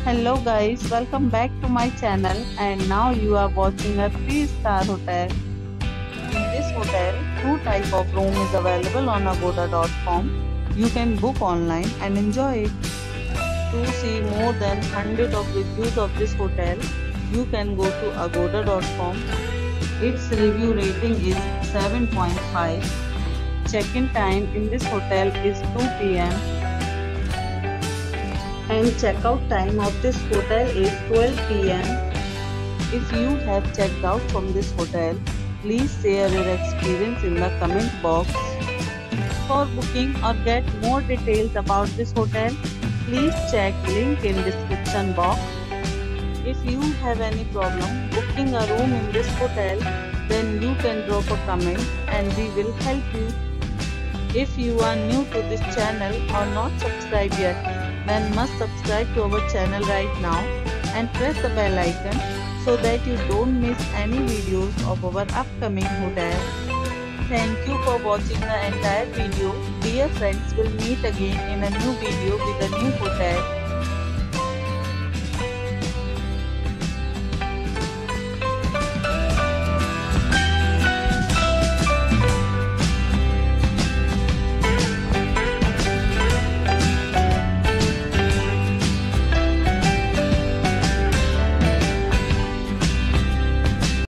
Hello guys, welcome back to my channel and now you are watching a 3-star hotel. In this hotel, two type of room is available on agoda.com. You can book online and enjoy it. To see more than 100 of reviews of this hotel, you can go to agoda.com. Its review rating is 7.5. Check-in time in this hotel is 2 p.m. and checkout time of this hotel is 12 p.m. If you have checked out from this hotel, please share your experience in the comment box. For booking or get more details about this hotel, please check link in description box. If you have any problem booking a room in this hotel, then you can drop a comment and we will help you. If you are new to this channel or not subscribed yet, then must subscribe to our channel right now and press the bell icon so that you don't miss any videos of our upcoming hotel. Thank you for watching the entire video. Dear friends, we'll meet again in a new video with a new hotel.